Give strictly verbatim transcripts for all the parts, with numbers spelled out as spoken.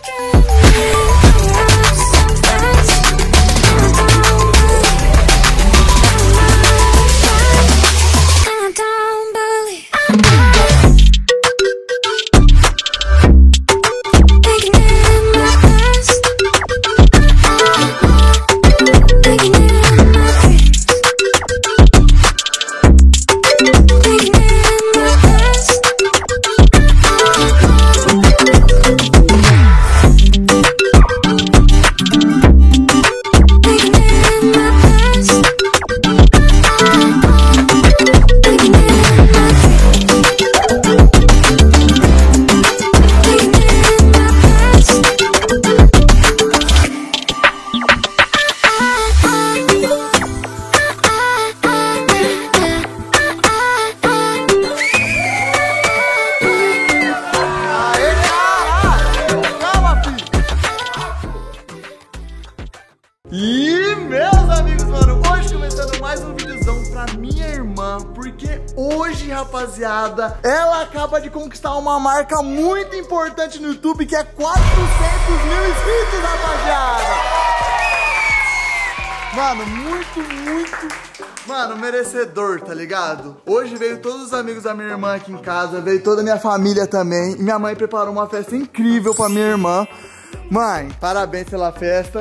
E meus amigos, mano, hoje começando mais um videozão pra minha irmã, porque hoje, rapaziada, ela acaba de conquistar uma marca muito importante no YouTube, que é quatrocentos mil inscritos, rapaziada. Mano, muito, muito, mano, merecedor, tá ligado? Hoje veio todos os amigos da minha irmã aqui em casa, veio toda a minha família também, e minha mãe preparou uma festa incrível pra minha irmã. Mãe, parabéns pela festa.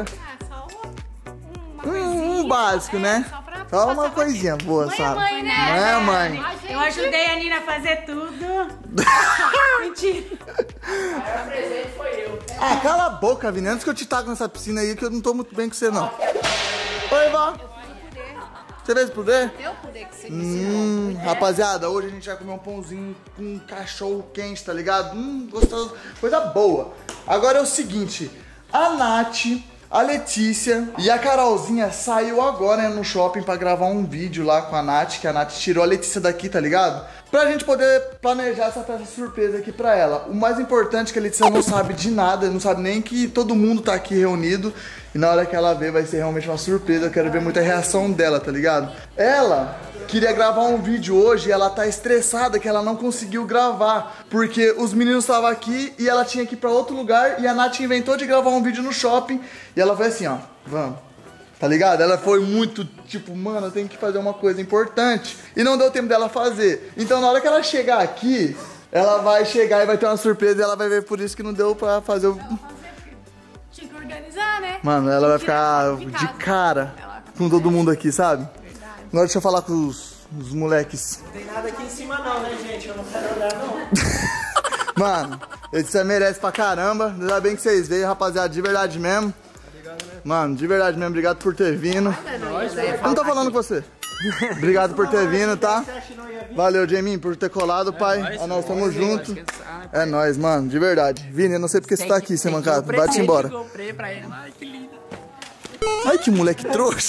Um, um básico, né? Só, pra, Só uma coisinha boa, mãe, sabe? Mãe, né? Não é, mãe? Eu ajudei a Nina a fazer tudo. Mentira. O presente foi eu. Ah, cala a boca, Vini. Antes que eu te taco nessa piscina aí, que eu não tô muito bem com você, não. Oi, vó. Você fez poder? Eu poder que você hum, ensinou. Rapaziada, hoje a gente vai comer um pãozinho com um cachorro quente, tá ligado? Hum, gostoso. Coisa boa. Agora é o seguinte. A Nath, a Letícia e a Carolzinha saiu agora, né, no shopping pra gravar um vídeo lá com a Nath, que a Nath tirou a Letícia daqui, tá ligado? Pra gente poder planejar essa festa surpresa aqui pra ela. O mais importante é que a Letícia não sabe de nada, não sabe nem que todo mundo tá aqui reunido. E na hora que ela ver vai ser realmente uma surpresa, eu quero ver muita reação dela, tá ligado? Ela queria gravar um vídeo hoje e ela tá estressada que ela não conseguiu gravar, porque os meninos estavam aqui e ela tinha que ir pra outro lugar e a Nath inventou de gravar um vídeo no shopping e ela foi assim, ó, vamos, tá ligado? Ela foi muito, tipo, mano, eu tenho que fazer uma coisa importante e não deu tempo dela fazer. Então na hora que ela chegar aqui, ela vai chegar e vai ter uma surpresa e ela vai ver por isso que não deu pra fazer o... Tinha que organizar, né? Mano, ela vai ficar de cara com todo mundo aqui, sabe? Agora deixa eu falar com os, os moleques. Não tem nada aqui em cima não, né, gente? Eu não quero olhar, não. Mano, você merece pra caramba. Ainda bem que vocês veio, rapaziada, de verdade mesmo. Mano, de verdade mesmo, obrigado por ter vindo. Eu não tô falando com você. Obrigado por ter vindo, tá? Valeu, Jamin, por ter colado, pai. Ah, nós estamos juntos. É nóis, mano, de verdade. Vini, eu não sei porque você tá aqui, seu mancado. Vai-te embora. Ai, que lindo. Ai, que moleque trouxa.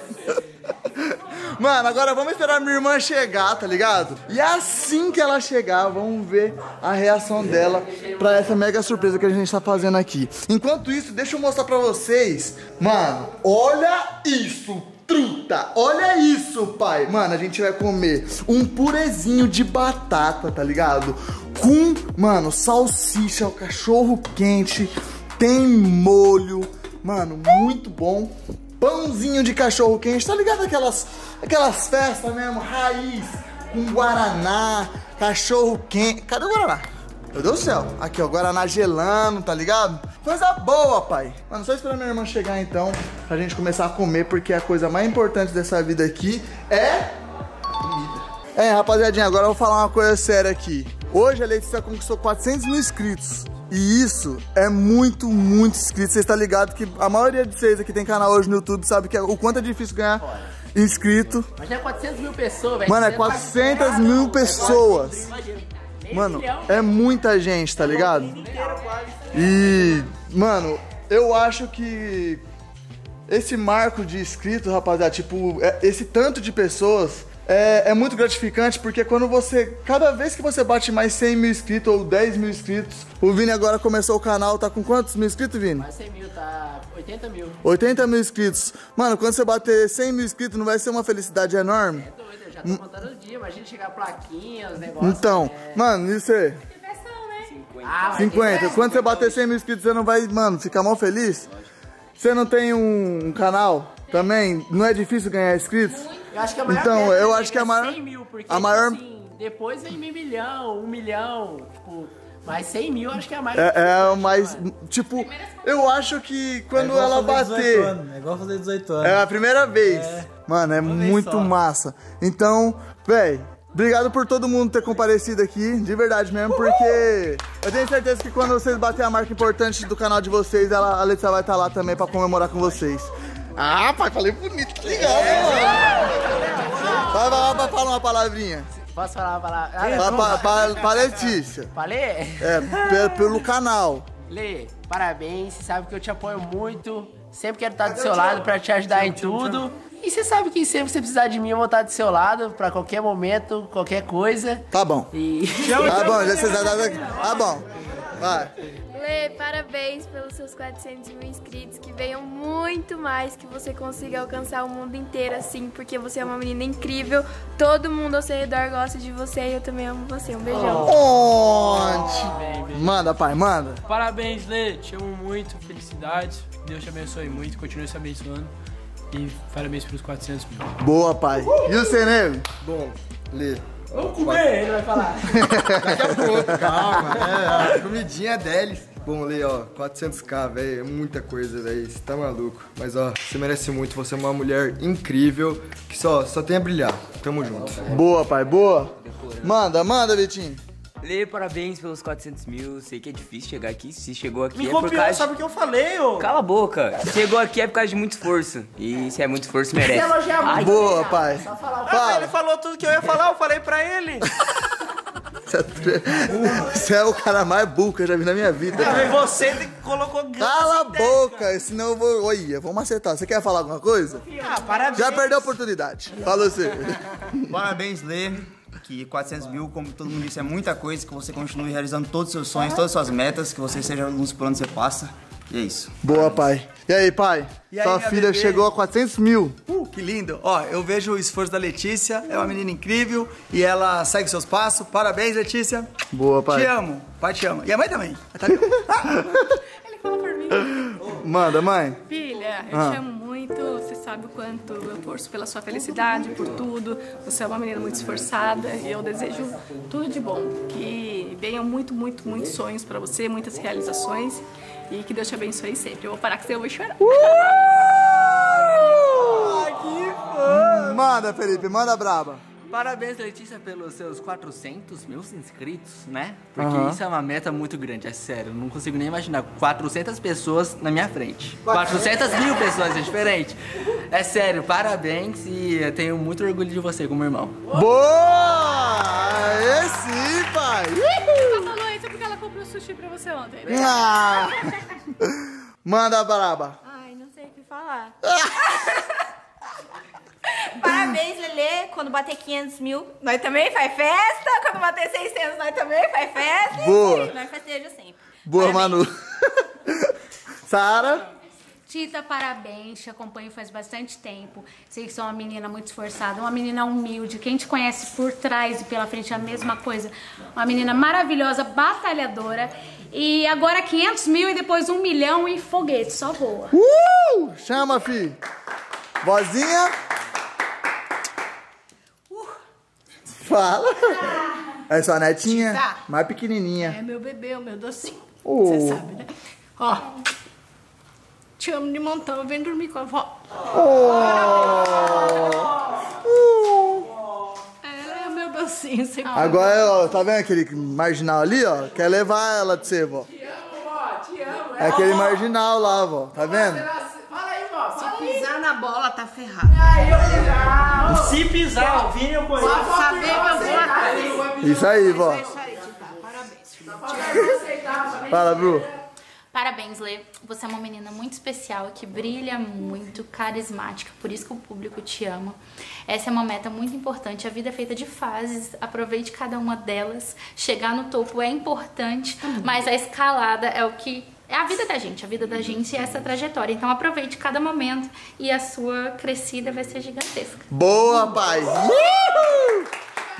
Mano, agora vamos esperar minha irmã chegar, tá ligado? E assim que ela chegar, vamos ver a reação dela pra essa mega surpresa que a gente tá fazendo aqui. Enquanto isso, deixa eu mostrar pra vocês. Mano, olha isso, truta. Olha isso, pai. Mano, a gente vai comer um purezinho de batata, tá ligado? Com, mano, salsicha, o cachorro quente, tem molho. Mano, muito bom. Pãozinho de cachorro quente, tá ligado? Aquelas, aquelas festas mesmo, raiz, com guaraná, cachorro quente. Cadê o guaraná? Meu Deus do céu. Aqui, ó, guaraná gelando, tá ligado? Coisa boa, pai. Mano, só esperar minha irmã chegar então, pra gente começar a comer, porque a coisa mais importante dessa vida aqui é comida. É, rapaziadinha, agora eu vou falar uma coisa séria aqui. Hoje a Letícia conquistou quatrocentos mil inscritos. E isso é muito, muito inscrito. Vocês estão ligados que a maioria de vocês aqui tem canal hoje no YouTube sabe que é, o quanto é difícil ganhar inscrito. Mas é quatrocentas mil pessoas, velho. Mano, é quatrocentas mil pessoas. Mano, é muita gente, tá ligado? E, mano, eu acho que esse marco de inscritos, rapaziada, tipo, esse tanto de pessoas... É, é muito gratificante porque quando você, cada vez que você bate mais cem mil inscritos ou dez mil inscritos, o Vini agora começou o canal, tá com quantos mil inscritos, Vini? Mais cem mil, tá oitenta mil. oitenta mil inscritos. Mano, quando você bater cem mil inscritos, não vai ser uma felicidade enorme? É doido, eu já tô contando os dias, imagina chegar plaquinha, os negócios. Então, é... mano, isso aí. Ah, vai cinquenta. Quando você bater cem mil inscritos, você não vai, mano, ficar mal feliz? Você não tem um, um canal também? Não é difícil ganhar inscritos? Eu acho que a maior Então, meta eu é acho que a maior... cem mil, porque, a maior... tipo assim, depois vem meio milhão, um milhão, tipo... Mas cem mil acho que é a mais... É, é o mais... Tipo, eu acho que quando é ela bater... Anos, é igual fazer dezoito anos. É a primeira vez. É. Mano, é muito só. massa. Então, véi, obrigado por todo mundo ter comparecido aqui. De verdade mesmo, Uhul! Porque eu tenho certeza que quando vocês baterem a marca importante do canal de vocês, ela, a Letícia vai estar lá também pra comemorar com vocês. Ah, pai, falei bonito. Legal, é. mano. Vai, vai lá, fala uma palavrinha. Posso falar uma palavra? Ah, pra, pra, pra, pra Letícia. Falei? É, pelo canal. Lê, parabéns, você sabe que eu te apoio muito. Sempre quero estar do seu lado pra te ajudar em tudo. E você sabe que sempre que você precisar de mim, eu vou estar do seu lado pra qualquer momento, qualquer coisa. Tá bom. E... Tá bom, já vocês já tá bom. Vai. Lê, parabéns pelos seus quatrocentos mil inscritos, que venham muito mais, que você consiga alcançar o mundo inteiro assim, porque você é uma menina incrível, todo mundo ao seu redor gosta de você e eu também amo você. Um beijão. Onde? Manda, pai, manda. Parabéns, Lê, te amo muito, felicidades, Deus te abençoe muito, continue se abençoando e parabéns pelos quatrocentos mil. Boa, pai. E o Cenego? Bom, Lê. Vamos comer, ele vai falar. Daqui a pouco, calma. É, a comidinha é deles. Bom, Lê, ó, quatrocentos k, velho, é muita coisa, velho, você tá maluco. Mas, ó, você merece muito, você é uma mulher incrível, que só, só tem a brilhar. Tamo junto. Boa, pai, boa. Manda, manda, Vitinho. Lê, parabéns pelos quatrocentos mil, sei que é difícil chegar aqui, se chegou aqui Me é por copiou, causa... sabe o que eu falei, ô? Cala a boca, se chegou aqui é por causa de muito esforço, e se é muito esforço, merece. Ai, boa, pai. Só falar o Ah, ele falou tudo que eu ia falar, eu falei pra ele. Você é o cara mais burro que eu já vi na minha vida. E você colocou gás. Cala a boca, senão eu vou... Olha, vamos acertar. Você quer falar alguma coisa? Ah, parabéns. Já perdeu a oportunidade. Fala você. Parabéns, Lê, que quatrocentos mil, como todo mundo disse, é muita coisa, que você continue realizando todos os seus sonhos, todas as suas metas, que você seja luz por onde você passa, e é isso. Boa, pai. E aí, pai? E aí, Sua minha filha bebê? chegou a quatrocentos mil. Uh, que lindo. Ó, eu vejo o esforço da Letícia, é uma menina incrível e ela segue seus passos. Parabéns, Letícia. Boa, pai. Te amo, pai te ama. E a mãe também. Tá viu? Ele falou por mim. Manda, mãe. Filha, eu Ah. te amo muito. Você sabe o quanto eu torço pela sua felicidade, por tudo. Você é uma menina muito esforçada e eu desejo tudo de bom. Que venham muito, muito, muitos sonhos pra você, muitas realizações. E que Deus te abençoe sempre. Eu vou parar que você eu vou chorar. Manda, Felipe, manda braba. Parabéns, Letícia, pelos seus quatrocentos mil inscritos, né? Porque Aham. isso é uma meta muito grande, é sério. Eu não consigo nem imaginar. quatrocentas pessoas na minha frente. quatrocentas mil pessoas, é diferente. É sério, parabéns e eu tenho muito orgulho de você como irmão. Boa! Aê sim, pai. Ela falou isso porque ela comprou sushi pra você ontem. Né? Ah. Manda braba. Ai, não sei o que falar. Parabéns, Lelê. Quando bater quinhentos mil, nós também faz festa. Quando bater seiscentos, nós também faz festa. Boa. Nós festejamos sempre. Boa, Parabéns. Manu. Sara. Tita, parabéns, te acompanho faz bastante tempo. Sei que sou uma menina muito esforçada, uma menina humilde. Quem te conhece por trás e pela frente é a mesma coisa. Uma menina maravilhosa, batalhadora. E agora quinhentos mil e depois um milhão e foguete, só voa. Uh! Chama, fi. Vozinha. Uh. Fala. É sua netinha, Tita. mais pequenininha. É meu bebê, o meu docinho. Oh. Você sabe, né? Ó. Te amo de montão, vem dormir com a avó. Oh. Ela é o meu docinho, você Agora, ó, tá vendo aquele marginal ali, ó? Quer levar ela de você, vó. Te amo, vó, te amo. É aquele marginal lá, vó. Tá vendo? Fala aí, vó. Se pisar na bola, tá ferrado. Se pisar, o Vini eu conheço. Pode saber que eu vou atrás. Isso aí, vó. É isso aí, Tita. Parabéns, filho. Fala, Bru. Parabéns, Lê. Você é uma menina muito especial, que brilha muito, carismática, por isso que o público te ama. Essa é uma meta muito importante, a vida é feita de fases, aproveite cada uma delas. Chegar no topo é importante, mas a escalada é o que... é a vida da gente, a vida da gente é essa trajetória. Então aproveite cada momento e a sua crescida vai ser gigantesca. Boa, pai. Uhul!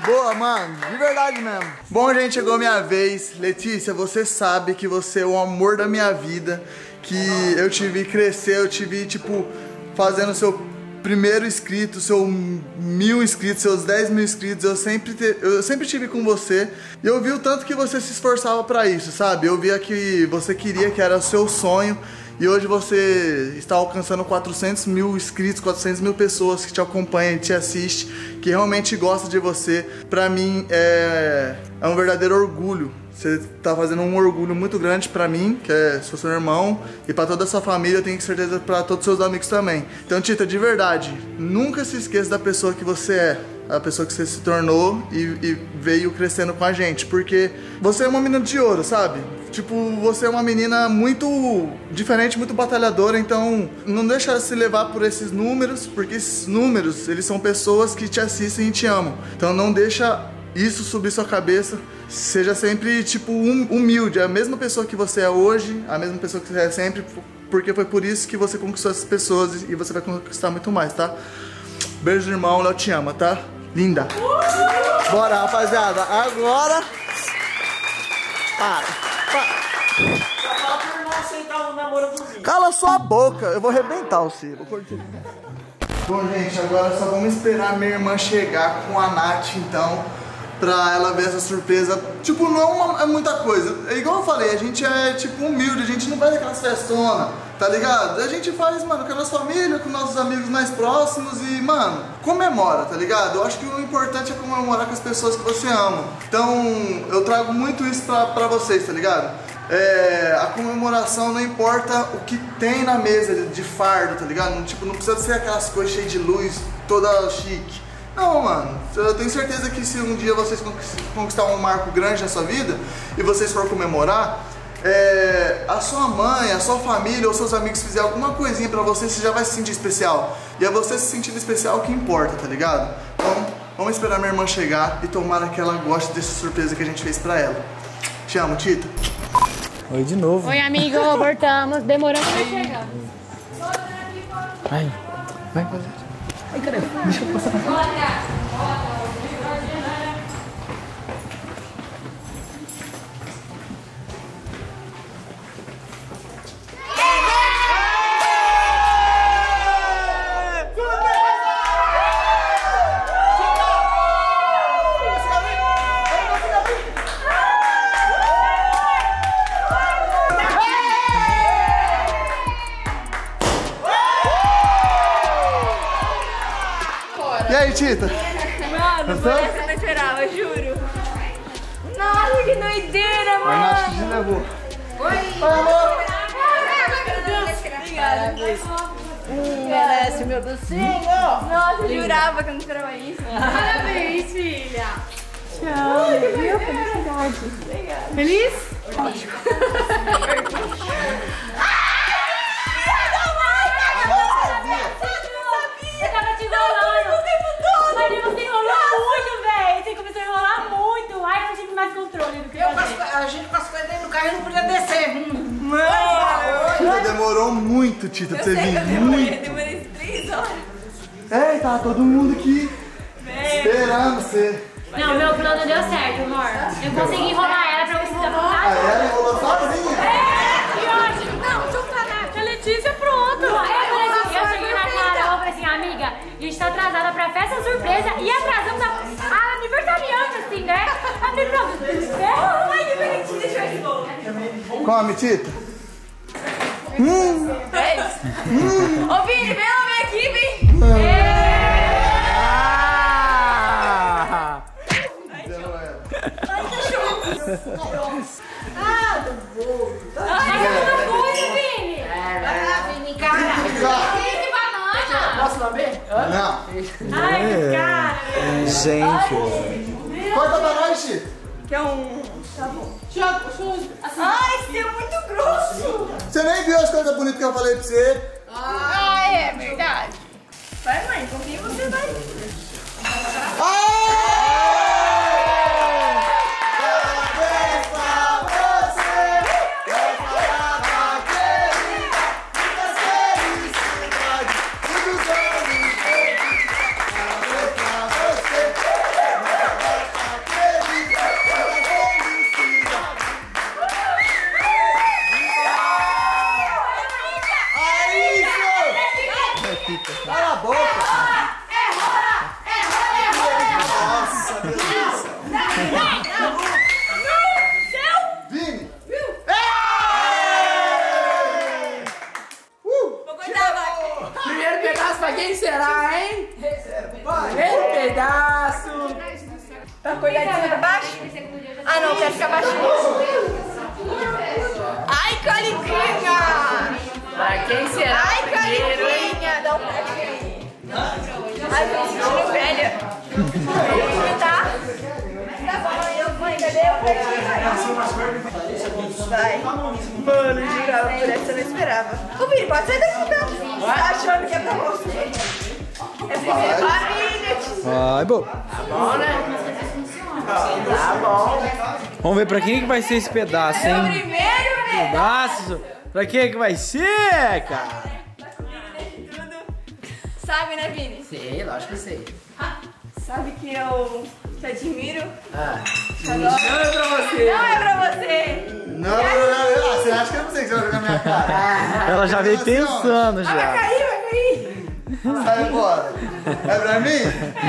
Boa, mano. De verdade mesmo. Bom, gente, chegou a minha vez. Letícia, você sabe que você é o amor da minha vida. Que eu te vi crescer, eu te vi, tipo, fazendo seu primeiro inscrito, seu mil inscritos, seus dez mil inscritos. Eu sempre, te, eu sempre estive com você. E eu vi o tanto que você se esforçava pra isso, sabe? Eu via que você queria, que era o seu sonho. E hoje você está alcançando quatrocentos mil inscritos, quatrocentas mil pessoas que te acompanham, te assistem, que realmente gostam de você. Pra mim é, é um verdadeiro orgulho. Você tá fazendo um orgulho muito grande pra mim, que é, sou seu irmão, e pra toda a sua família, eu tenho certeza pra todos os seus amigos também. Então, Tita, de verdade, nunca se esqueça da pessoa que você é. A pessoa que você se tornou e, e veio crescendo com a gente. Porque você é uma menina de ouro, sabe? Tipo, você é uma menina muito diferente, muito batalhadora. Então, não deixa de se levar por esses números, porque esses números, eles são pessoas que te assistem e te amam. Então, não deixa isso subir sua cabeça. Seja sempre, tipo, hum, humilde. A mesma pessoa que você é hoje, a mesma pessoa que você é sempre, porque foi por isso que você conquistou essas pessoas e você vai conquistar muito mais, tá? Beijo, irmão. Léo te ama, tá? Linda. Bora, rapaziada. Agora... Para. Para. Cala sua boca. Eu vou arrebentar o Ciro. Bom, gente, agora só vamos esperar minha irmã chegar com a Nath, então, pra ela ver essa surpresa. Tipo, não é, uma, é muita coisa. É igual eu falei, a gente é, tipo, humilde. A gente não vai daquelas festonas, tá ligado? A gente faz, mano, com a nossa família, com nossos amigos mais próximos e, mano, comemora, tá ligado? Eu acho que o importante é comemorar com as pessoas que você ama. Então, eu trago muito isso pra, pra vocês, tá ligado? É, a comemoração não importa o que tem na mesa de, de fardo, tá ligado? Não, tipo, não precisa ser aquelas coisas cheias de luz, toda chique. Não, mano, eu tenho certeza que se um dia vocês conquistar um marco grande na sua vida e vocês for comemorar, é, a sua mãe, a sua família ou seus amigos fizer alguma coisinha pra você, você já vai se sentir especial. E é você se sentindo especial que importa, tá ligado? Então, vamos esperar minha irmã chegar e tomara que ela goste dessa surpresa que a gente fez pra ela. Te amo, Tita. Oi de novo. Oi, amigo, voltamos. Demoramos pra chegar. Vai, vai, vai. Ai, caramba, deixa eu passar pra cá. E aí, Tita? Mano, foi essa que eu não esperava, juro. Nossa, que doideira, mano. A Nath te levou. Oi. Oi, amor. Obrigada. Hum, merece, meu docinho. Nossa, eu jurava que eu não esperava isso. Parabéns, filha. Tchau. Ai, que viu? felicidade. Obrigada. Feliz? Ótimo. Eu tava te enrolando. Mas você enrolou muito, velho. Você começou a enrolar muito. Ai, eu não tive mais controle do que eu fazer. A gente com as coisas dentro do carro e não podia descer. Tita, demorou muito, Tita, pra você vir. Muito. Demorei três horas. É, tá todo mundo aqui esperando você. Não, meu plano deu certo, amor. Eu consegui enrolar ela pra você dar vontade. Ah, ela enrolou sozinha? É, que ótimo. Não, junta a Letícia, pronto. Eu falei assim, eu cheguei na Carol, eu falei assim, amiga, a gente tá atrasada pra festa surpresa e atrasamos a, a aniversariante, assim, né? A minha pronto. Ai, que bonitinho, deixa eu ver esse bolo. Come, Tita. Hum. É isso. Hum. Ô, Vini, vem lá, vem aqui, vem. Ai, cachorro. Ah, do bolo. Ai, que coisa, Vini. Vai lá, Vini, cara. Que banana. Posso lamber? Não. Ai, cara. Gente. Corta pra nós, Tita. Que é um... Tá bom. Tiago, assim. Ai, esse é muito grosso. Você nem viu as coisas bonitas que eu falei pra você? Ah, é verdade. Vai, mãe, confia em você, vai. acordar de cima pra baixo? Ah, não, quero ficar baixinho. Ai, Caliquinha! Pra quem será? Ai, Caliquinha! Dá um pet aí. Ai, tô me sentindo velha. Tá? Tá bom, eu vou, cadê o petinho? Vai. Mano, jurava, por essa eu não esperava. Ô, Vini, pode sair daqui, tá? Tá achando que é pra você? É primeiro família. Vai, bom. Tá bom, né? Tá bom. Vamos ver pra quem que vai ser esse pedaço, hein? É o primeiro, né? Pedaço. Pra quem que vai ser, cara? Sabe, né, Vini? Sei, lógico que sei. Sabe que eu te admiro? Ah. Agora... Não é pra você. Não é pra você. Não, não, não, não. Ah, você acha que é você que você vai jogar na minha cara? Ela já veio pensando Ah, já. vai cair, vai cair. Sai fora. É pra mim?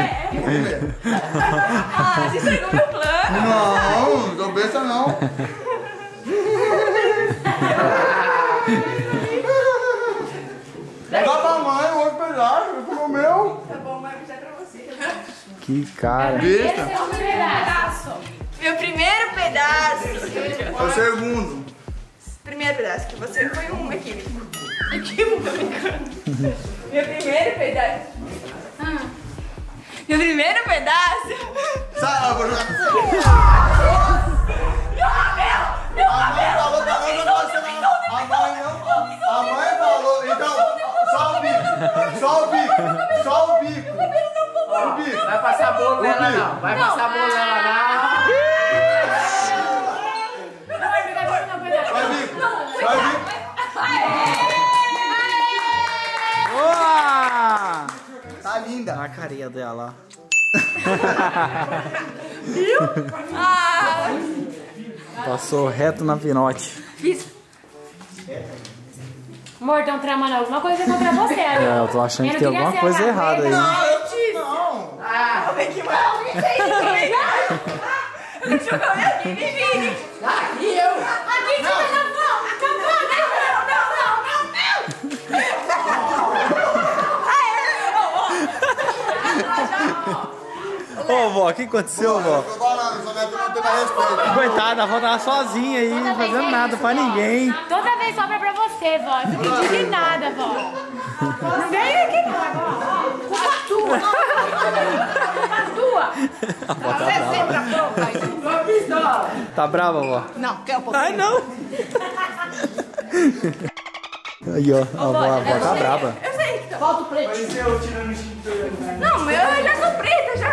Ah, você estragou meu plano. Não, não tô besta não. Dá pra mãe o outro pedaço, eu o meu. Tá bom, mãe, vou dar pra você. Que cara. Besta. Meu primeiro pedaço. É o segundo. Primeiro pedaço, que você foi um equívoco. Equívoco, tô brincando. Meu primeiro pedaço. Ah. Meu primeiro pedaço. Sai, eu vou jogar. Meu cabelo! Meu cabelo! A mãe falou pra não você não. A mãe não. A mãe falou. Então, só o bico. Só o bico. Só o bico. O bico. Vai passar bolo nela não. Vai passar bolo nela não. Vai, bico. Vai, bico. Boa! Tá linda. A carinha dela. Viu? Ah! Passou reto na pinote. Fiz. Amor, estão tramando alguma coisa contra você, né? É, eu tô achando que tem alguma coisa errada aí. Não, eu disse. Não. Ah, como é que vai? Alguém fez isso comigo? Deixa eu comer aqui, Vini. Aqui eu. Aqui, tira na mão. Não, não, não, não, não, não, não. Ô, vó, o que aconteceu, vó? Coitada, a vó tava sozinha aí, não fazendo nada pra ninguém. Toda vez sobra pra você, vó. Eu fico indignada, vó. Não vem aqui, não, vó. Culpa tua. Culpa tua. A vó tá brava. Tá brava, vó? Não, quer um pouquinho? Ai, não. Aí, ó, a vó, a vó tá brava. Eu sei que tá. Falta o preto. Não, meu, eu já sou preta, já.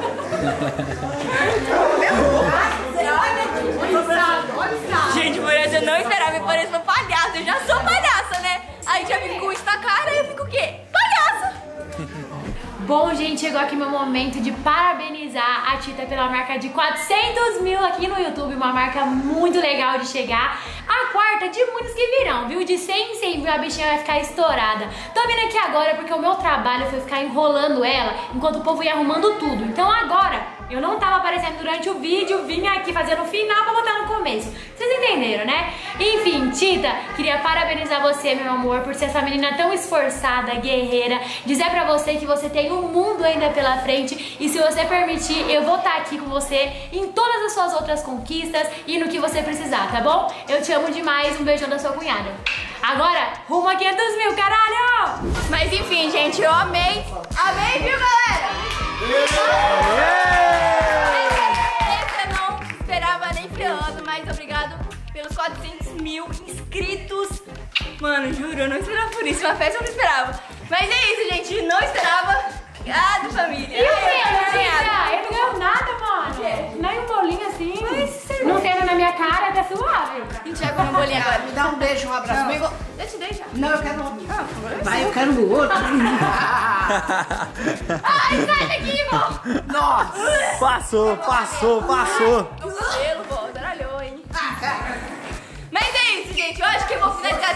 Gente, por essa eu não esperava, eu pareço uma palhaça. Eu já sou palhaça, né? Aí já fico com isso na cara e eu fico o quê? Palhaça! Bom, gente, chegou aqui meu momento de parabenizar a Tita pela marca de quatrocentos mil aqui no YouTube. Uma marca muito legal de chegar. A quarta de muitas que virão, viu? De cem em cem mil a bichinha vai ficar estourada. Tô vindo aqui agora porque o meu trabalho foi ficar enrolando ela enquanto o povo ia arrumando tudo. Então agora, eu não tava aparecendo durante o vídeo, vim aqui fazendo o final pra botar no começo. Vocês entenderam, né? Enfim, Tita, queria parabenizar você, meu amor, por ser essa menina tão esforçada, guerreira. Dizer pra você que você tem um mundo ainda pela frente e se você permitir, eu vou estar aqui com você em todas as suas outras conquistas e no que você precisar, tá bom? Eu te amo demais, um beijão da sua cunhada. Agora, rumo a quinhentos mil, caralho! Mas enfim, gente, eu amei. Amei, viu, galera? Esse eu não esperava nem ferrando, mas obrigado pelos quatrocentos mil inscritos. Mano, juro, eu não esperava por isso. Uma festa eu não esperava. Mas é isso, gente. Não esperava. Obrigado, família. E o que, Letícia? Eu não ganho nada, mano. Nem um bolinho assim. Mas, não tendo na minha cara, tá suave. A gente vai comer um bolinho agora. Me dá um beijo, um abraço. Não. Eu te dei já. Não, eu quero outro. Ah, vai, eu quero o outro. Ai, sai daqui, irmão. Nossa! Passou, passou, passou. O cabelo, pô, zaralhou, hein? Mas é isso, gente. Eu acho que eu vou finalizar